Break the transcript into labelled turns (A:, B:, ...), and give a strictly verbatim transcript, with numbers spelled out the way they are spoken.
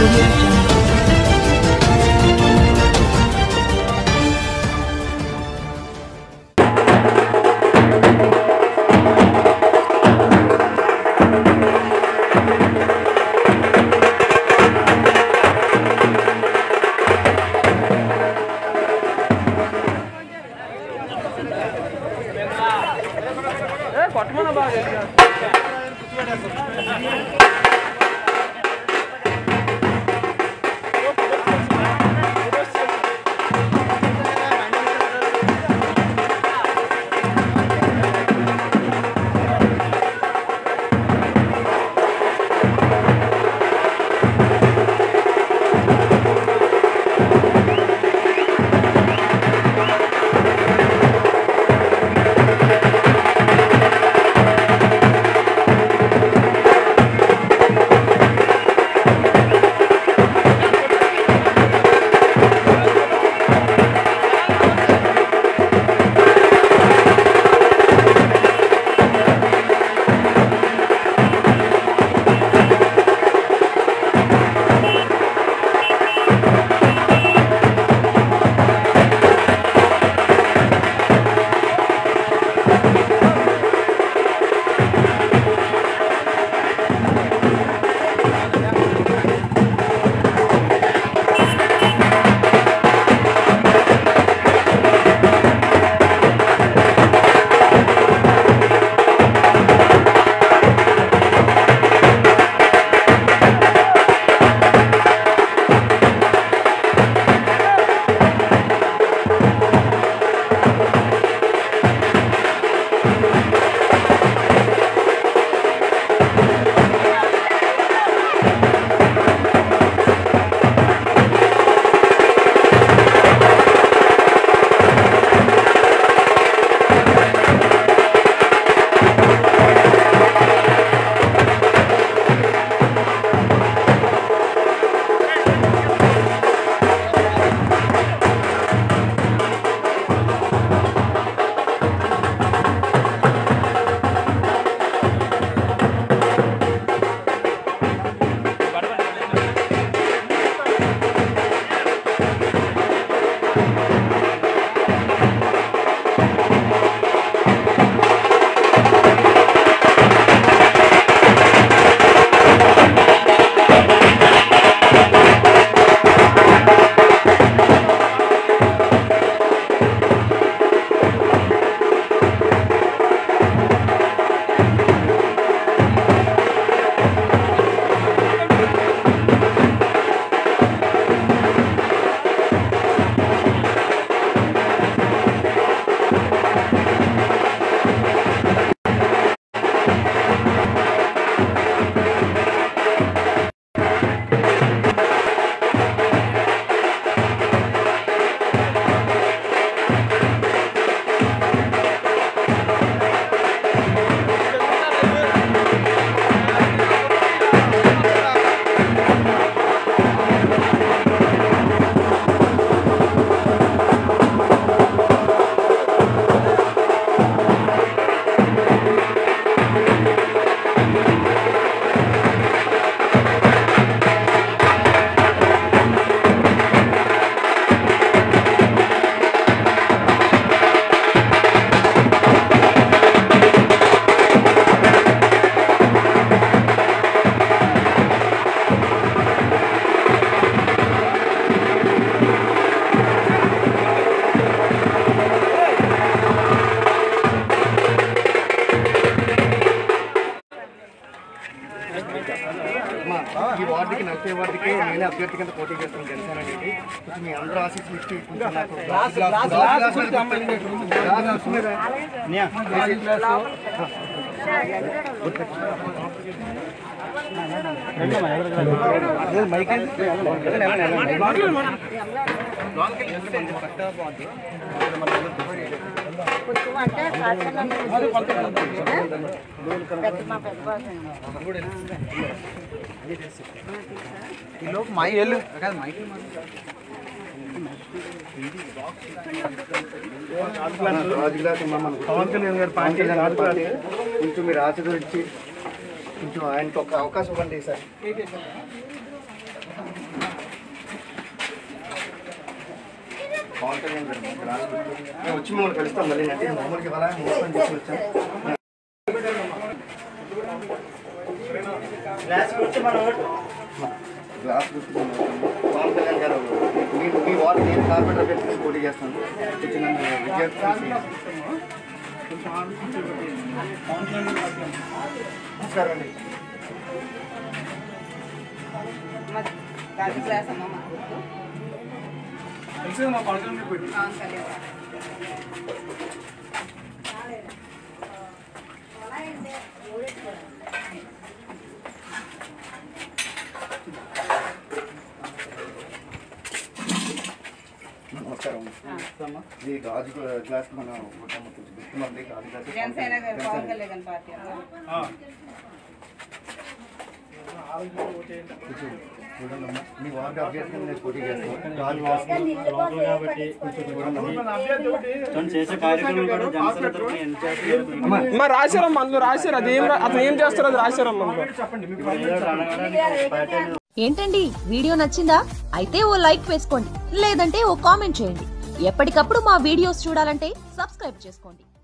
A: audio jungle.
B: ఈ వార్డుకి నలభై వార్డుకి నేనే అభ్యర్థి కింద పోటీ చేస్తాను జనసేన అనేది కొంచెం మీ అందరూ ఆశీస్సులు ఇచ్చి కొంచెం పవన్ కళ్యాణ్ గారు పార్టీ కొంచెం మీరు ఆశీర్వదించి కొంచెం ఆయనకు ఒక అవకాశం ఇవ్వండి సార్. పవన్ కళ్యాణ్ గారు మేము వచ్చి మిమ్మల్ని కలుస్తాం మళ్ళీ అంటే మామూలుగా ఇవాళ మోసం చేసి వచ్చాం. గ్లాస్ గుర్తు పవన్ కళ్యాణ్ గారు మీ మీ వార్డు నేను కార్పొరేటర్ అభ్యర్థిగా పోటీ చేస్తాను. వచ్చిన విద్యార్థి నమస్కారం అండి.
A: మా పడకలు పెట్టి
B: నమస్కారం. ఇది గాజు గ్లాస్ మన గుర్తుమంది గాజు గ్లాస్ చూడండి మీ వార్డు అభ్యర్థిని నేను పోటీ చేస్తాను. గాజు గ్లాస్ కాబట్టి
C: చేసే కార్యక్రమం కూడా జనసేన తరపున ఎంత చేస్తున్నారు?
D: మరి రాశారమ్మా, అందులో రాశారు. అది ఏం అతను ఏం చేస్తారో అది రాశారమ్మా.
E: ఏంటండి వీడియో నచ్చిందా? అయితే ఓ లైక్ వేసుకోండి, లేదంటే ఓ కామెంట్ చేయండి. ఎప్పటికప్పుడు మా వీడియోస్ చూడాలంటే సబ్స్క్రైబ్ చేసుకోండి.